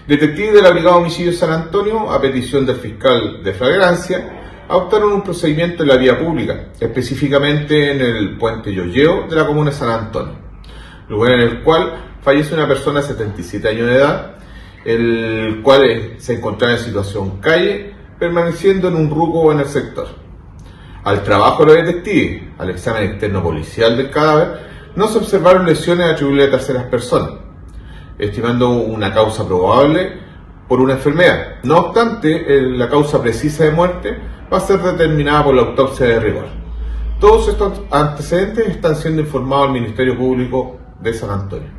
Detectives de la Brigada de Homicidios San Antonio, a petición del fiscal de flagrancia, adoptaron un procedimiento en la vía pública, específicamente en el puente Yoyeo de la comuna de San Antonio, lugar en el cual fallece una persona de 77 años de edad, el cual se encontraba en situación calle, permaneciendo en un ruco en el sector. Al trabajo de los detectives, al examen externo policial del cadáver, no se observaron lesiones atribuibles a terceras personas, estimando una causa probable por una enfermedad. No obstante, la causa precisa de muerte va a ser determinada por la autopsia de rigor. Todos estos antecedentes están siendo informados al Ministerio Público de San Antonio.